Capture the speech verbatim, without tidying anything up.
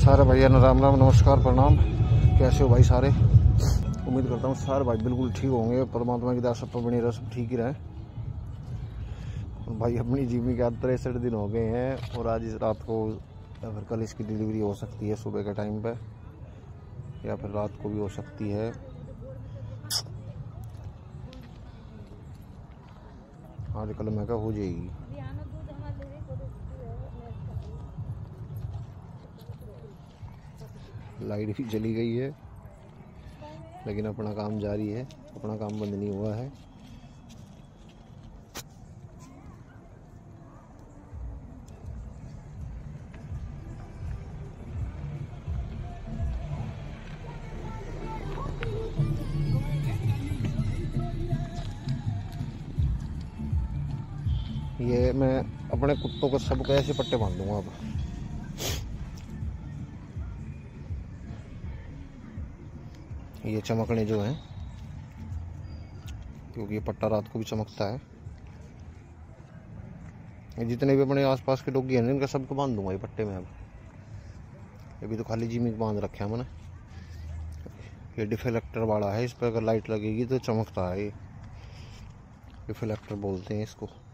सारे भैया राम राम, नमस्कार, प्रणाम। कैसे हो भाई सारे? उम्मीद करता हूँ सारे भाई बिल्कुल ठीक होंगे। परमात्मा की दया सब पर बनी रहे, सब ठीक ही रहे। भाई अपनी जिमी के आज तिरसठ दिन हो गए हैं और आज इस रात को या फिर कल इसकी डिलीवरी हो सकती है सुबह के टाइम पे, या फिर रात को भी हो सकती है। आज कल मैं क्या हो जाएगी। लाइट भी चली गई है लेकिन अपना काम जारी है, अपना काम बंद नहीं हुआ है। ये मैं अपने कुत्तों को सबको ऐसे पट्टे बांध दूंगा अब। ये चमकने जो हैं, क्योंकि ये पट्टा रात को भी चमकता है। ये जितने भी अपने आसपास के डॉगी हैं इनका सबको बांध दूंगा ये पट्टे में अब। अभी तो खाली जिमी बांध रखे हैं मैंने। ये डिफ्लेक्टर वाला है, इस पर अगर लाइट लगेगी तो चमकता है। ये डिफ्लेक्टर बोलते हैं इसको।